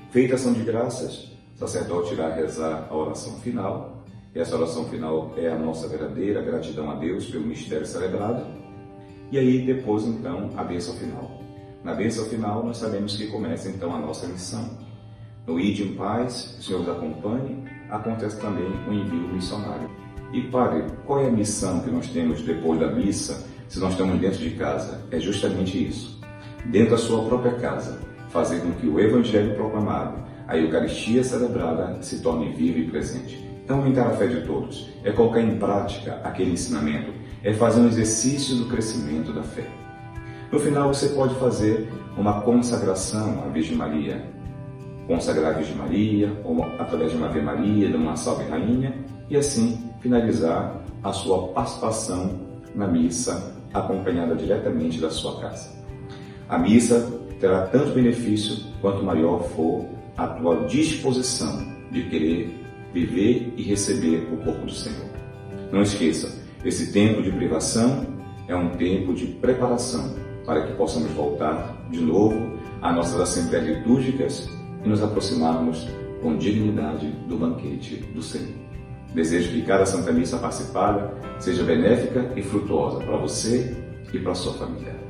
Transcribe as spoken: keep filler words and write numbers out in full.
Feita a ação de graças, o sacerdote irá rezar a oração final. E essa oração final é a nossa verdadeira gratidão a Deus pelo mistério celebrado. E aí depois então a bênção final. Na bênção final nós sabemos que começa então a nossa missão. No Ide em Paz, o Senhor nos acompanhe, acontece também o envio missionário. E padre, qual é a missão que nós temos depois da missa, se nós estamos dentro de casa? É justamente isso. Dentro da sua própria casa, fazer com que o Evangelho proclamado, a Eucaristia celebrada, se torne vivo e presente. Então, aumentar a fé de todos é colocar em prática aquele ensinamento, é fazer um exercício do crescimento da fé. No final, você pode fazer uma consagração à Virgem Maria, consagrar a Virgem Maria, ou através de uma Ave Maria, de uma Salve Rainha, e assim finalizar a sua participação na missa, acompanhada diretamente da sua casa. A missa terá tanto benefício quanto maior for a tua disposição de querer viver e receber o corpo do Senhor. Não esqueça, esse tempo de privação é um tempo de preparação para que possamos voltar de novo às nossas assembleias litúrgicas e nos aproximarmos com dignidade do banquete do Senhor. Desejo que cada Santa Missa participada seja benéfica e frutuosa para você e para a sua família.